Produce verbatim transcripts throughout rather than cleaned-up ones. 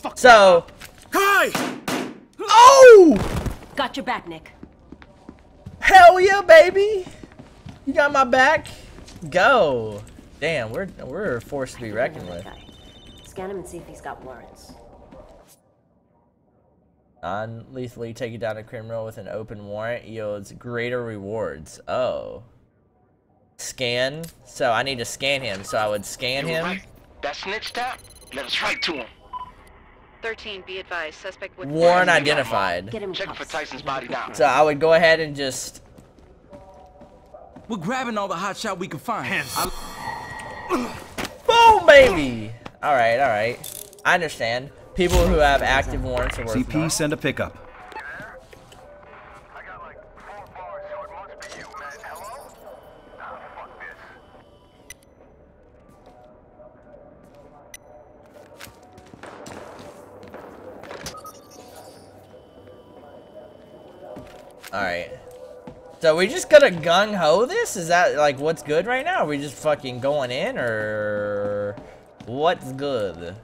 fuck. So. Kai! Oh! Got your back, Nick. Hell yeah, baby! You got my back. Go. Damn, we're we're a force to be reckoned with. Guy. Scan him and see if he's got warrants. Non-lethally taking down a criminal with an open warrant yields greater rewards. Oh. Scan. So I need to scan him. So I would scan him. Right. That snitch tap? Let us right to him. thirteen, be advised. Suspect would... Warrant identified. Get him Check for Tyson's body now. So I would go ahead and just... We're grabbing all the hot shot we can find. I... Boom, baby! Alright, alright. I understand. People who have active warrants are worth C P, more. send a pickup. Alright. So we just gonna gung-ho this? Is that like what's good right now? Are we just fucking going in or what's good?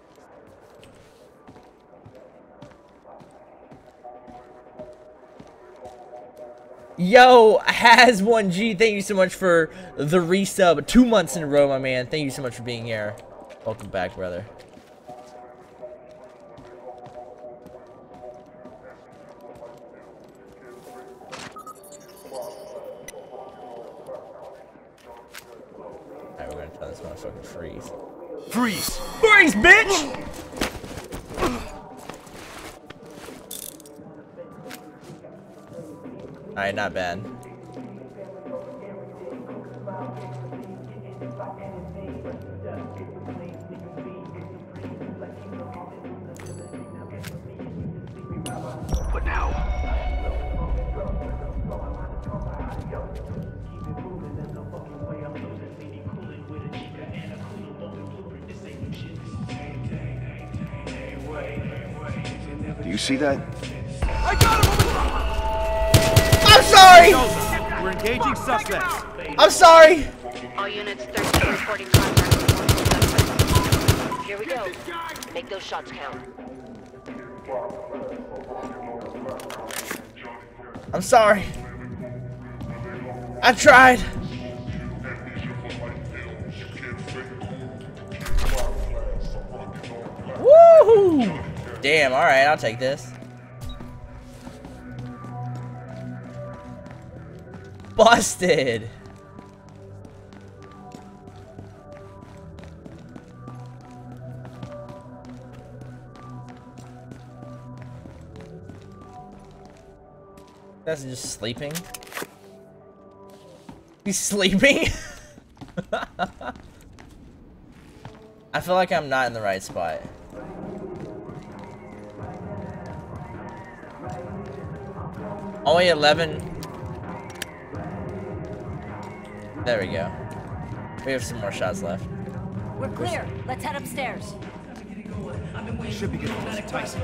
Yo, has one G, thank you so much for the resub. Two months in a row, my man. Thank you so much for being here. Welcome back, brother. Alright, we're gonna tell this motherfucker freeze. Freeze! Freeze, bitch! Alright, not bad. But now. Do you see that? I got him! I'm sorry! We're engaging suspects. I'm sorry! All units, thirteen, reporting contact with multiple suspects. Here we go. Make those shots count. I'm sorry. I tried. Woohoo! Damn, alright, I'll take this. Busted! That's just sleeping. He's sleeping? I feel like I'm not in the right spot. Only eleven. There we go. We have some more shots left. We're clear. Let's head upstairs. Should be good for Tyson.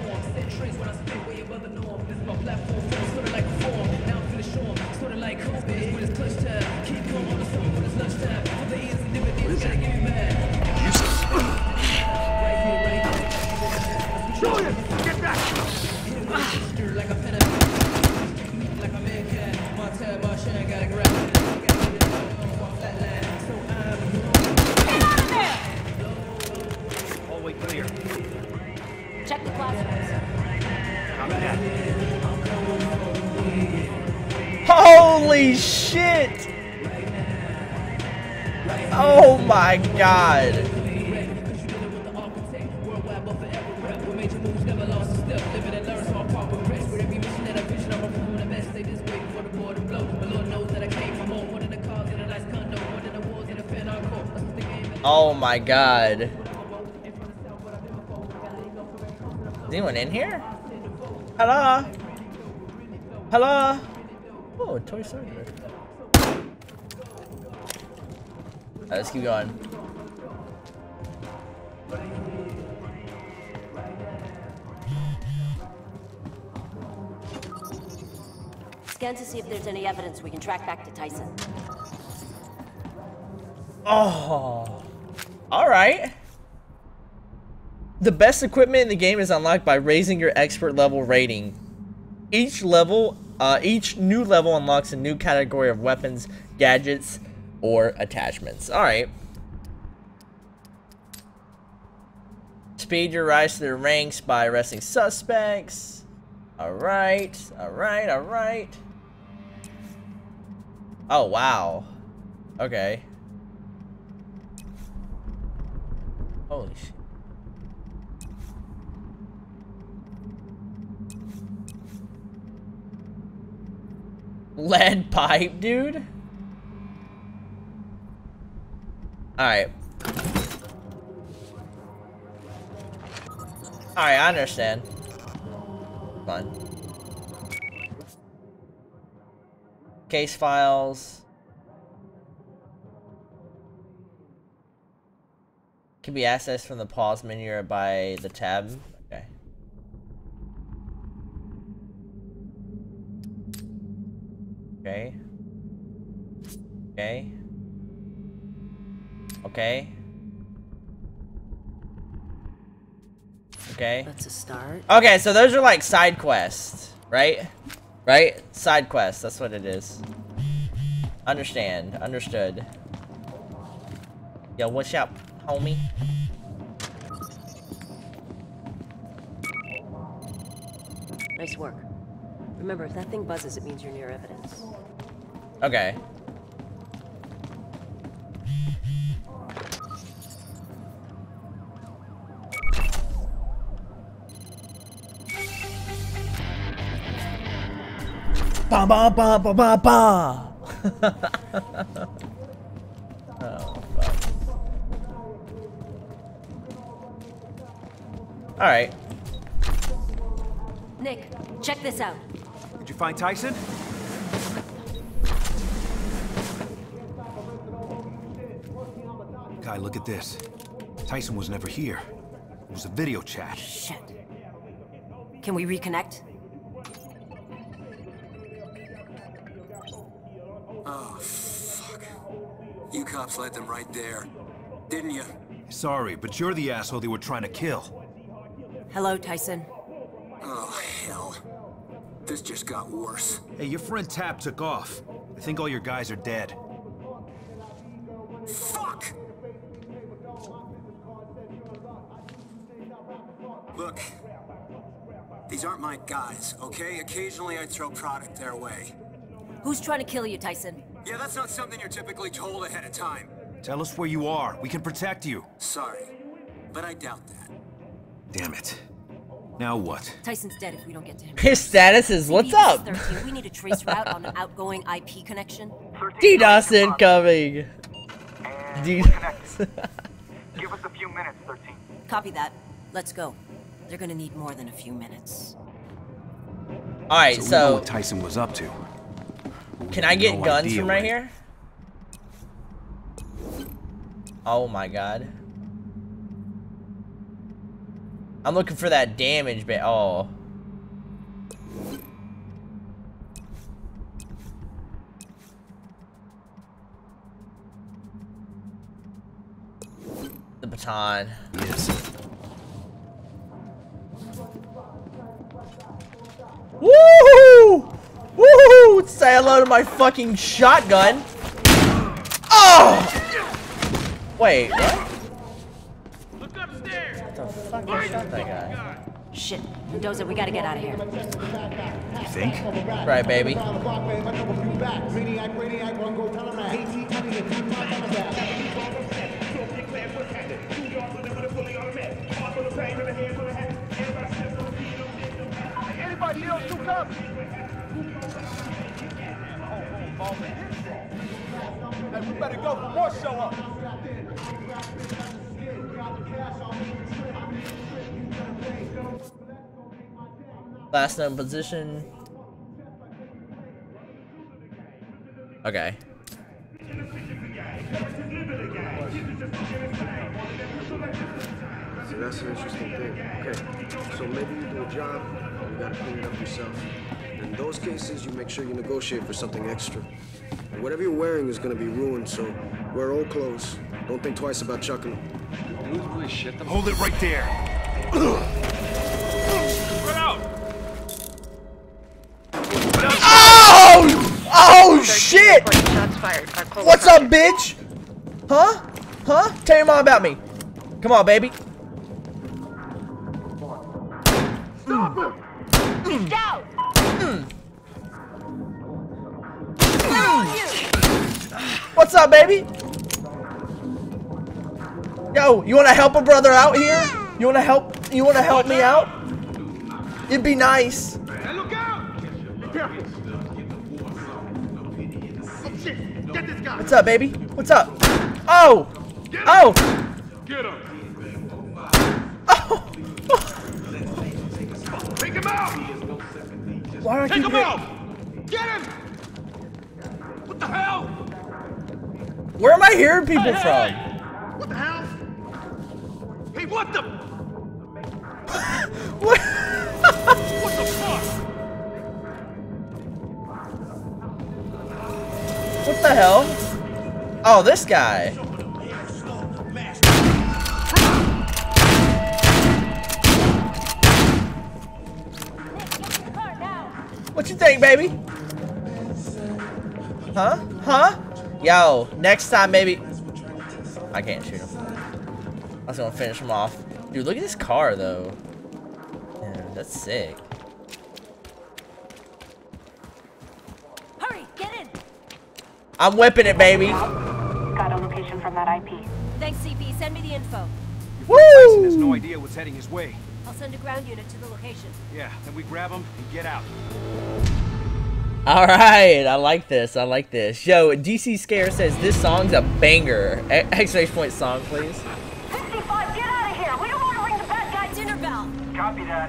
Julian, get back! Hallway clear. Check the classrooms. Holy shit! Oh my god! Oh my god. Is anyone in here? Hello? Hello? Oh, a toy soldier. Alright, let's keep going. Scan to see if there's any evidence we can track back to Tyson. Oh. Alright. The best equipment in the game is unlocked by raising your expert level rating. Each level, uh, each new level unlocks a new category of weapons, gadgets, or attachments. Alright. Speed your rise to the ranks by arresting suspects. Alright, alright, alright. Oh, wow. Okay. Holy shit. Lead pipe, dude? Alright. Alright, I understand. Fine. Case files. Can be accessed from the pause menu or by the tab. Okay. Okay. Okay. Okay. Okay. That's a start. Okay, so those are like side quests, right? Right? Side quests, that's what it is. Understand. Understood. Yo, what's up, homie? Nice work. Remember, if that thing buzzes, it means you're near evidence. Okay. Ba ba ba ba ba ba. Oh fuck. All right. Nick, check this out. Did you find Tyson? Guy, look at this. Tyson was never here. It was a video chat. Shit. Can we reconnect? Oh, fuck. You cops led them right there, didn't you? Sorry, but you're the asshole they were trying to kill. Hello, Tyson. Oh, hell. This just got worse. Hey, your friend Tap took off. I think all your guys are dead. Fuck! Look, these aren't my guys, okay? Occasionally I throw product their way. Who's trying to kill you, Tyson? Yeah, that's not something you're typically told ahead of time. Tell us where you are. We can protect you. Sorry, but I doubt that. Damn it. Now what? Tyson's dead if we don't get to him. His status is what's C B up? thirteen, we need a trace route on an outgoing I P connection. DDoS incoming. DDoS. Give us a few minutes, thirteen. Copy that. Let's go. They're gonna need more than a few minutes. All right, so, we know so what Tyson was up to. can I get No guns idea from right when. here? Oh my god. I'm looking for that damage bit. Oh. The baton. Yes. Woohoo! Woohoo! Say hello to my fucking shotgun. Oh! Wait, what? Look upstairs. What the fuck I shot that guy? Shit. Mendoza, we gotta get out of here. You think? Right, baby. Anybody else who comes? Hey, we better go for more show up. Last known position. Okay. So that's an interesting thing. Okay, so maybe you do a job, and you gotta clean it up yourself. In those cases, you make sure you negotiate for something extra. And whatever you're wearing is gonna be ruined, so wear old clothes. Don't think twice about chucking them. Hold it right there. What's up, bitch? Huh? Huh? Tell your mom about me. Come on, baby. Stop him! He's down! What's up, baby? Yo, you wanna help a brother out here? You wanna help? You wanna help me out? It'd be nice. Hey, look out! Be careful. Oh, shit. Get this guy. What's up, baby? What's up? Oh! Oh! Get him. Oh! Take him out! Why do I Take keep him hit- out! Get him! What the hell? Where am I hearing people Hey, from? hey! What the hell? Hey, what the? What? What the fuck? What the hell? Oh, this guy. What you think, baby? Huh? Huh? Yo, next time, maybe. I can't shoot him. I was gonna finish him off. Dude, look at this car, though. Yeah, that's sick. Hurry, get in! I'm whipping it, baby. Got a location from that I P. Thanks, C P. Send me the info. Tyson has no idea what's heading his way. I'll send a ground unit to the location. Yeah, then we grab him and get out. All right, I like this. I like this. Yo, D C Scare says this song's a banger. E exclamation point song, please. sixty-five, get out of here! We don't want to ring the bad guy dinner bell! Copy that.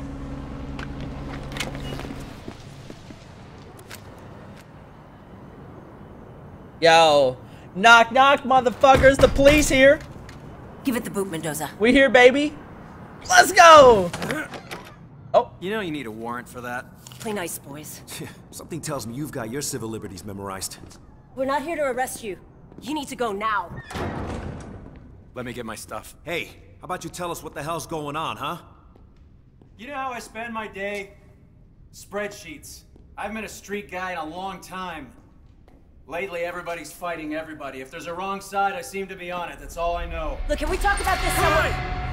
Yo, knock knock, motherfuckers. The police here. Give it the boot, Mendoza. We here, baby. Let's go. Oh, You know you need a warrant for that. Play nice, boys. Something tells me you've got your civil liberties memorized. We're not here to arrest you. You need to go now. Let me get my stuff. Hey, how about you tell us what the hell's going on, huh? You know how I spend my day? Spreadsheets. I haven't been a street guy in a long time. Lately, everybody's fighting everybody. If there's a wrong side, I seem to be on it. That's all I know. Look, can we talk about this somewhere?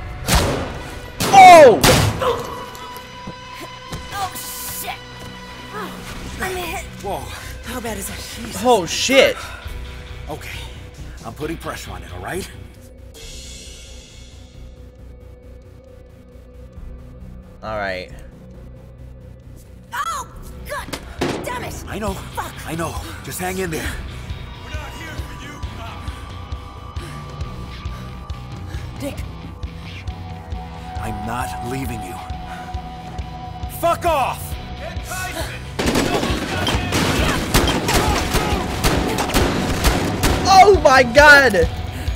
oh! Oh, shit! I'm hit. Whoa. How bad is that? Jesus. Oh shit! Okay, I'm putting pressure on it, all right? All right. Oh, God damn it! I know. Fuck. I know. Just hang in there. We're not here for you. Dick. I'm not leaving you. Fuck off! Get Tyson! Oh my God!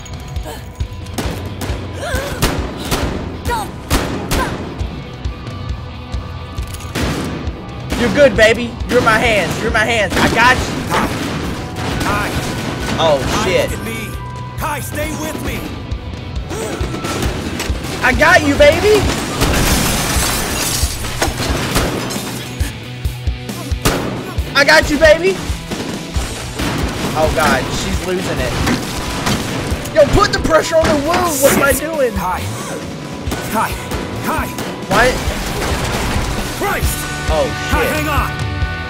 You're good, baby. You're my hands. You're my hands. I got you. Kai! Oh Kai, shit! look at me! Kai, stay with me! I got you, baby. I got you, baby. Oh God, she's losing it. Yo, put the pressure on the wound. What am I doing? Kai! Kai! Kai! What? Christ! Oh Kai, shit! hang on!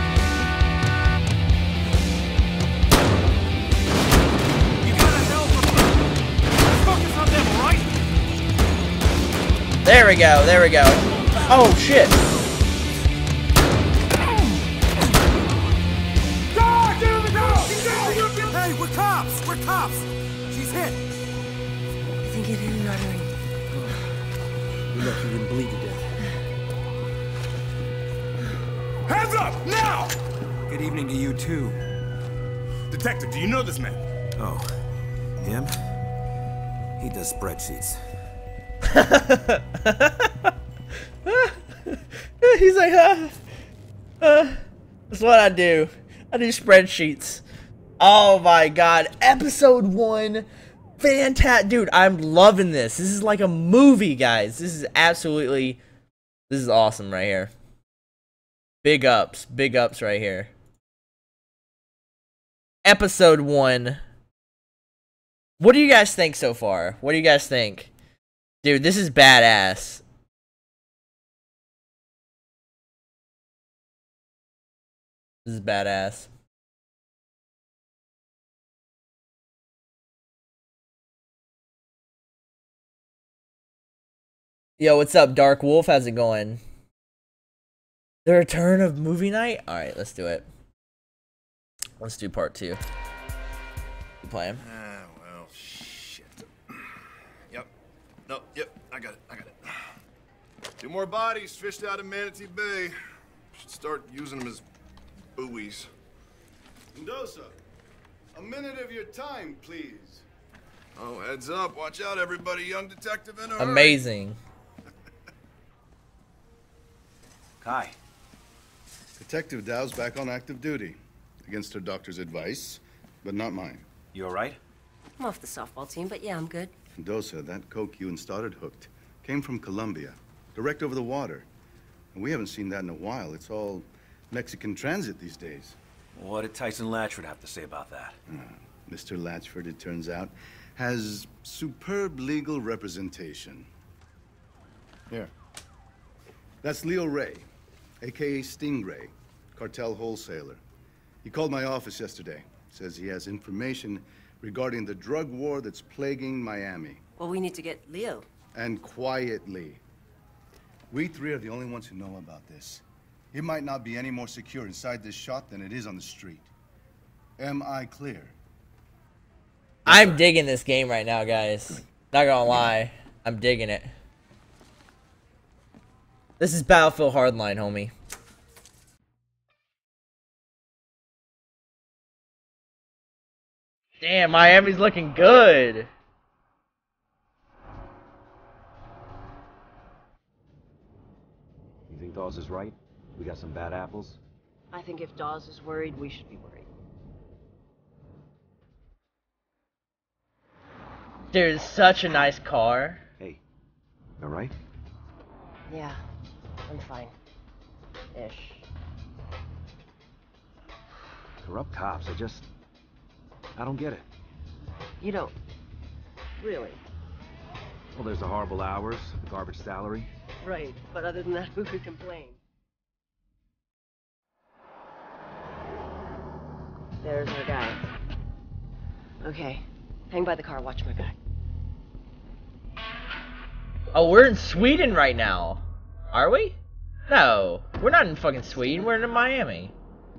You gotta help him! Let's focus on them, alright? There we go. There we go. Oh shit! Hey, we're cops! We're cops! She's hit! I think it hit an artery. You're lucky you didn't bleed to death. Hands up! Now! Good evening to you, too. Detective, do you know this man? Oh, him? He does spreadsheets. He's like, huh? Uh, that's what I do. I do spreadsheets. Oh my God. Episode one. Fantastic. Dude, I'm loving this. This is like a movie, guys. This is absolutely, this is awesome right here. Big ups. Big ups right here. Episode one. What do you guys think so far? What do you guys think? Dude, this is badass. This is badass. Yo, what's up, Dark Wolf? How's it going? The return of movie night? Alright, let's do it. Let's do part two. You playing? Ah, well, shit. Yep. No, yep, I got it, I got it. Two more bodies fished out of Manatee Bay. Should start using them as buoys. Mendoza, a minute of your time, please. Oh, heads up. Watch out, everybody. Young detective in a hurry. Amazing. Kai. Detective Dow's back on active duty. Against her doctor's advice, but not mine. You alright? I'm off the softball team, but yeah, I'm good. Mendoza, that coke you and Stoddard hooked came from Colombia, direct over the water. And we haven't seen that in a while. It's all Mexican transit these days. What did Tyson Latchford have to say about that? Uh, Mister Latchford, it turns out, has superb legal representation. Here. That's Leo Ray, a k a. Stingray, cartel wholesaler. He called my office yesterday. Says he has information regarding the drug war that's plaguing Miami. Well, we need to get Leo. And quietly. We three are the only ones who know about this. It might not be any more secure inside this shop than it is on the street. Am I clear? I'm digging this game right now, guys. Not gonna lie. I'm digging it. This is Battlefield Hardline, homie. Damn, Miami's looking good. You think Dawes is right? We got some bad apples? I think if Dawes is worried, we should be worried. Dude, such a nice car. Hey, all right? Yeah, I'm fine. Ish. Corrupt cops, I just... I don't get it. You don't? Really? Well, there's the horrible hours, the garbage salary. Right, but other than that, who could complain? There's our guy. Okay, hang by the car, watch my back. Oh, we're in Sweden right now. Are we? No, we're not in fucking Sweden, we're in Miami.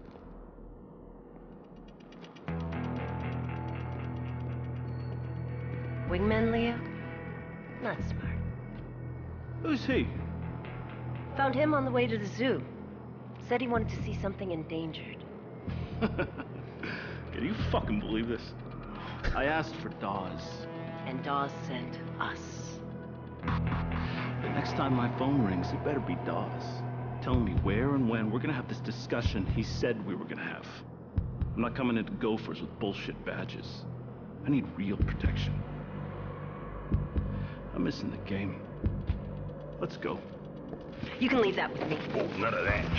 Wingman Leo? Not smart. Who's he? Found him on the way to the zoo. Said he wanted to see something endangered. Can you fucking believe this? I asked for Dawes. And Dawes sent us. The next time my phone rings, it better be Dawes. Telling me where and when we're gonna have this discussion he said we were gonna have. I'm not coming into Gophers with bullshit badges. I need real protection. I'm missing the game. Let's go. You can leave that with me. Oh, none of that.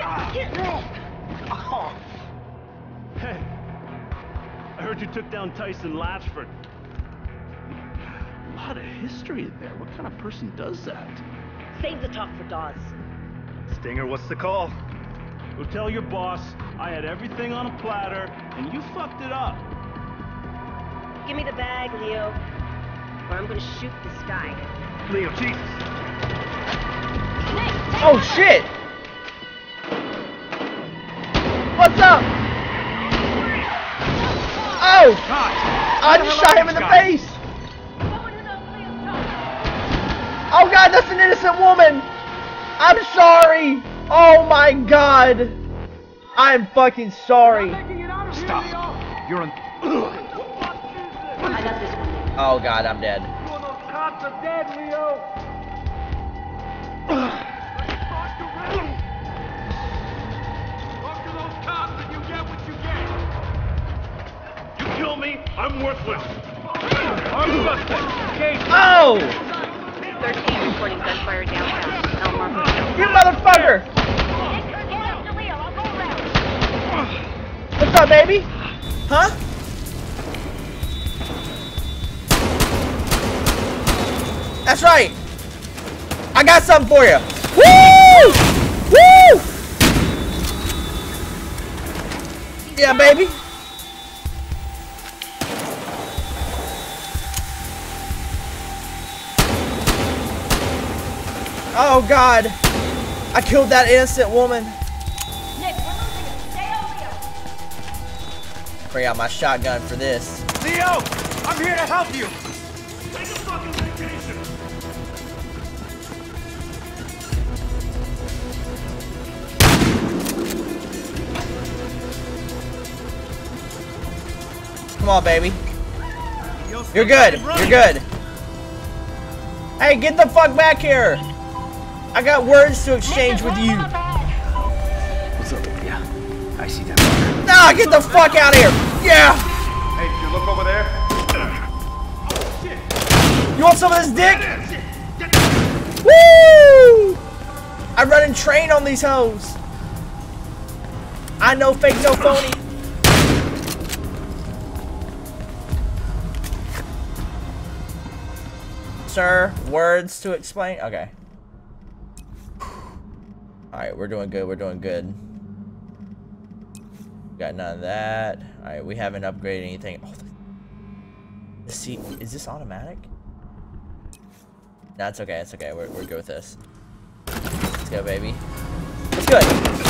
Oh. Hey, I heard you took down Tyson Latchford. A lot of history there. What kind of person does that? Save the talk for Dawes. Stinger, what's the call? Go tell your boss I had everything on a platter and you fucked it up. Give me the bag, Leo, or I'm gonna shoot this guy. Leo, Jesus. Oh shit! What's up? Oh! I just shot him in the face! Oh god, that's an innocent woman! I'm sorry! Oh my god! I'm fucking sorry! Stop! You're on... I got this one. Oh god, I'm dead. Two of those cops are dead, Leo! Talk to those cops and you get what you get! You kill me, I'm worthless. I'm suspect. Okay. Oh! thirteen reporting gunfire downtown. El Mar Hotel. You motherfucker! What's up, baby? Huh? That's right. I got something for you. Woo! Woo! Yeah, baby. Oh God! I killed that innocent woman. Nick, we're losing him. Stay on Leo. Bring out my shotgun for this. Leo, I'm here to help you. Take a fucking vacation. Come on, baby. You're good. You're good. Hey, get the fuck back here. I got words to exchange with you. What's up? Yeah, I see that. Nah, get the fuck out of here. Yeah. Hey, did you look over there? Oh, shit. You want some of this dick? Woo! I run and train on these hoes. I know fake, no phony. Sir, words to explain? Okay. Alright, we're doing good, we're doing good. Got none of that. Alright, we haven't upgraded anything. Oh, the seat, is this automatic? No, it's okay, it's okay. We're, we're good with this. Let's go, baby. Let's go.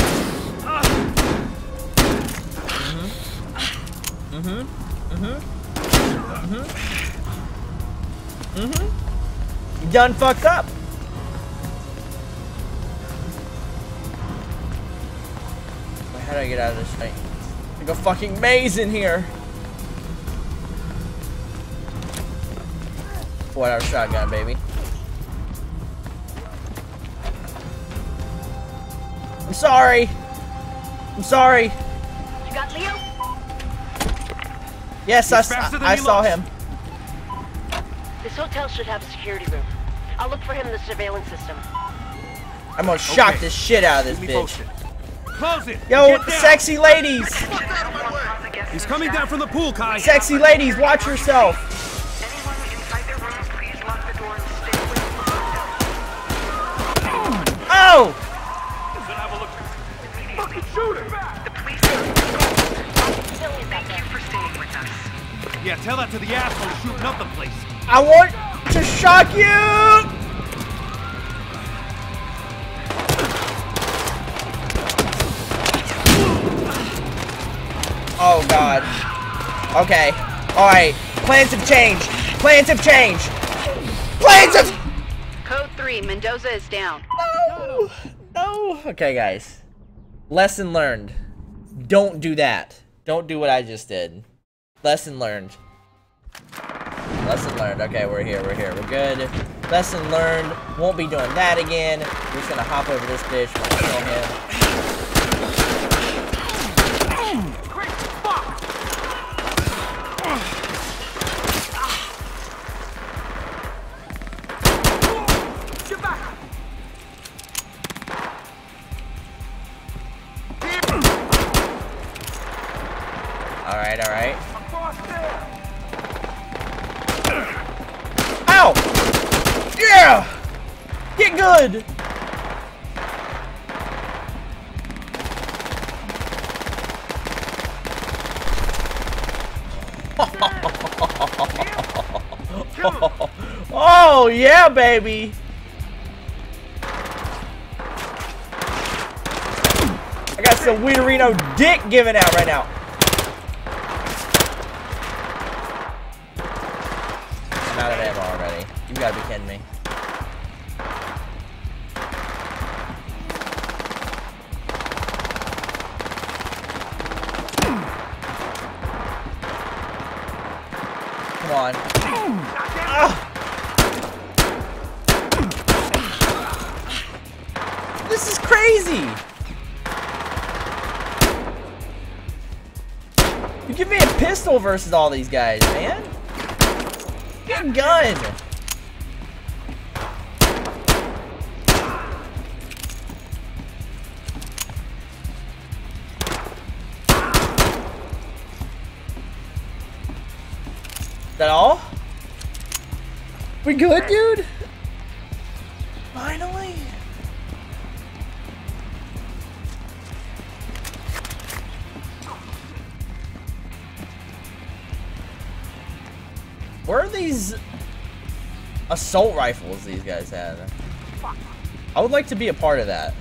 Mm-hmm. Mm-hmm. Mm-hmm. Mm-hmm. Mm-hmm. You done fucked up. Wait, how do I get out of this thing? Like a fucking maze in here. Four hour shotgun, baby. I'm sorry. I'm sorry. You got Leo? Yes, I, I, I saw him. This hotel should have a security room. I'll look for him in the surveillance system. I'm gonna shock Okay. the shit out of this Keep me bitch. posted. Close it. Yo, Get down. sexy ladies! He's coming down from the pool, Kai. Sexy ladies, watch yourself! Oh! Fucking shoot him. Yeah, tell that to the asshole shooting up the place. I want to shock you! Oh God. Okay. Alright. Plans have changed. Plans have changed. Plans have... Code three, Mendoza is down. No. No. Okay, guys. Lesson learned. Don't do that. Don't do what I just did. Lesson learned. Lesson learned. Okay, we're here. We're here. We're good. Lesson learned. Won't be doing that again. We're just gonna hop over this bitch. We're gonna kill him. Alright, alright. Ow! Yeah! Get good! Oh, yeah, baby! I got some Weederino dick giving out right now. I'm out of ammo already. You gotta be kidding me. Come on. Ah. This is crazy. You give me a pistol versus all these guys, man. Get a gun. Is that all? We good, dude? Where are these assault rifles these guys had? I would like to be a part of that.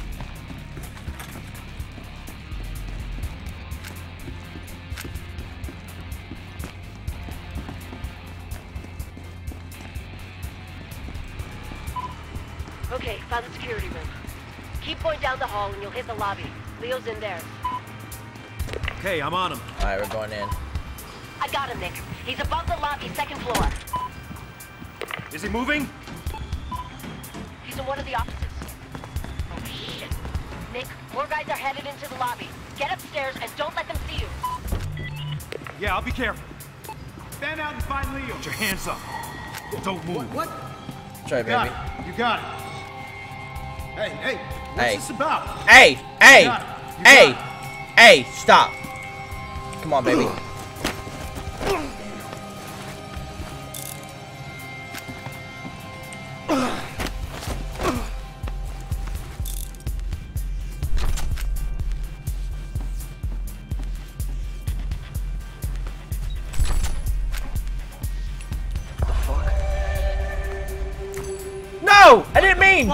Okay, found the security room. Keep going down the hall and you'll hit the lobby. Leo's in there. Okay, I'm on him. Alright, we're going in. I got him, Nick. He's above the lobby, second floor. Is he moving? He's in one of the offices. Oh, shit. Nick, more guys are headed into the lobby. Get upstairs and don't let them see you. Yeah, I'll be careful. Stand out and find Leo. Put your hands up. Don't move. What? Try, You got baby. it. You got it. Hey, hey, what's Hey. this about? Hey, hey, You got it. You hey, got hey, stop. Come on, baby. No! I didn't mean!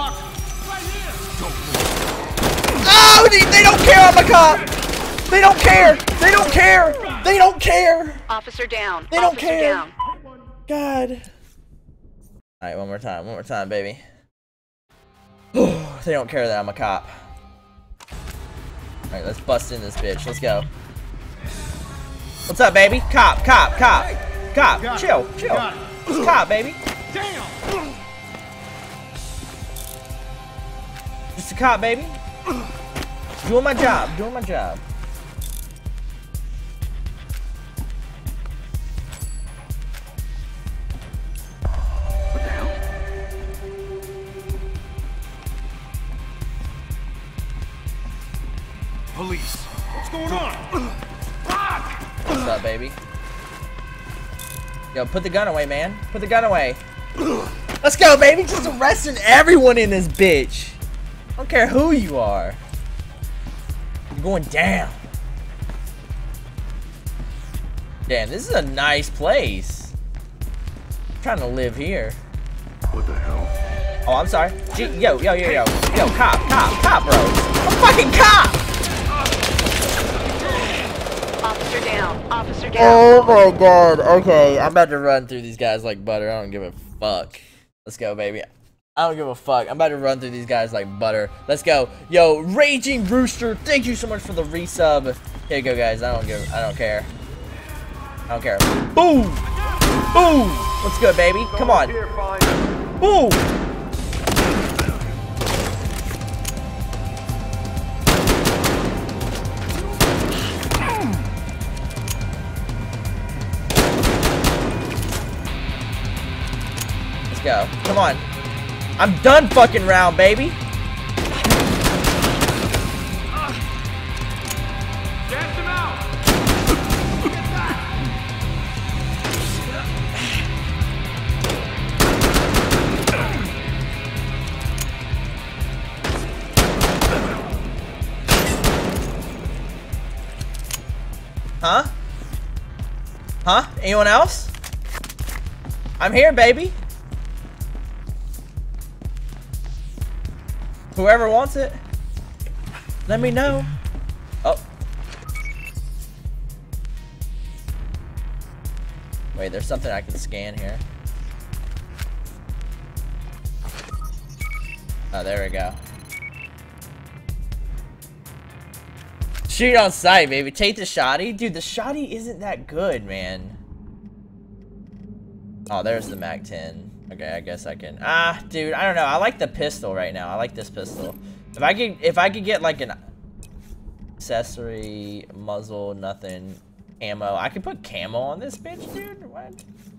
Oh, they, they don't care, I'm a cop! They don't care! They don't care! They don't care! Officer down. They don't Officer care! down. God. Alright, one more time, one more time, baby. They don't care that I'm a cop. Alright, let's bust in this bitch. Let's go. What's up, baby? Cop, cop, cop. Cop, Got it. chill, You chill. got it. It's cop, baby. Damn! Just a cop, baby. Doing my job, doing my job. What the hell? Police. What's going on? What's up, baby? Yo, put the gun away, man. Put the gun away. Let's go, baby. Just arresting everyone in this bitch. I don't care who you are. You're going down. Damn, this is a nice place. I'm trying to live here. What the hell? Oh, I'm sorry. Gee, yo, yo, yo, yo. Yo, cop, cop, cop, bro. I'm a fucking cop! Officer down. Officer down. Oh my god. Okay, I'm about to run through these guys like butter. I don't give a fuck. Let's go, baby. I don't give a fuck. I'm about to run through these guys like butter. Let's go. Yo, Raging Rooster, thank you so much for the resub. Here you go, guys. I don't give I don't care. I don't care. Boom! Boom! What's good, baby? Come on. Boom! Let's go. Come on. I'm done fucking round, baby. Gas him out! Huh? Huh? Anyone else? I'm here, baby. Whoever wants it, let me know. Oh. Wait, there's something I can scan here. Oh, there we go. Shoot on sight, baby. Take the shotty. Dude, the shotty isn't that good, man. Oh, there's the Mac ten. Okay, I guess I can. Ah, dude, I don't know. I like the pistol right now. I like this pistol. If I could, if I could get like an accessory, muzzle, nothing, camo. I could put camo on this bitch, dude. What?